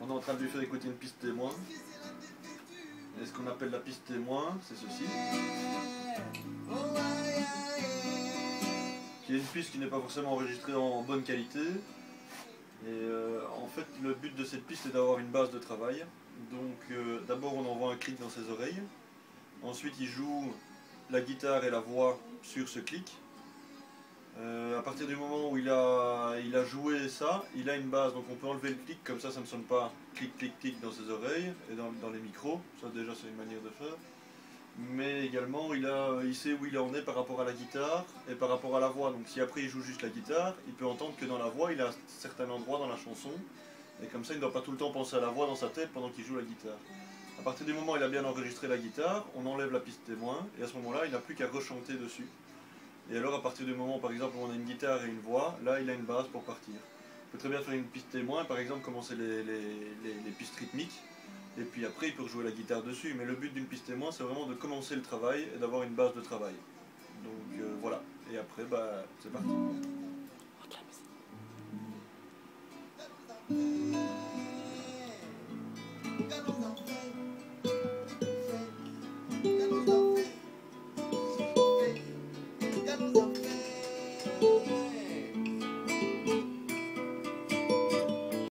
est en train de lui faire écouter une piste témoin. Et ce qu'on appelle la piste témoin, c'est ceci. Qui est une piste qui n'est pas forcément enregistrée en bonne qualité. Et en fait, le but de cette piste est d'avoir une base de travail. Donc d'abord on envoie un clic dans ses oreilles. Ensuite il joue la guitare et la voix sur ce clic. À partir du moment où il a joué ça, il a une base, donc on peut enlever le clic, comme ça ne sonne pas clic clic clic dans ses oreilles et dans les micros, ça déjà c'est une manière de faire. Mais également il sait où il en est par rapport à la guitare et par rapport à la voix, donc si après il joue juste la guitare, il peut entendre que dans la voix il a un certain endroit dans la chanson, et comme ça il ne doit pas tout le temps penser à la voix dans sa tête pendant qu'il joue la guitare. À partir du moment où il a bien enregistré la guitare, on enlève la piste témoin, et à ce moment-là il n'a plus qu'à rechanter dessus. Et alors à partir du moment par exemple où on a une guitare et une voix, là il a une base pour partir. Il peut très bien faire une piste témoin, par exemple commencer les pistes rythmiques, et puis après il peut rejouer la guitare dessus, mais le but d'une piste témoin c'est vraiment de commencer le travail et d'avoir une base de travail. Donc voilà, et après bah c'est parti.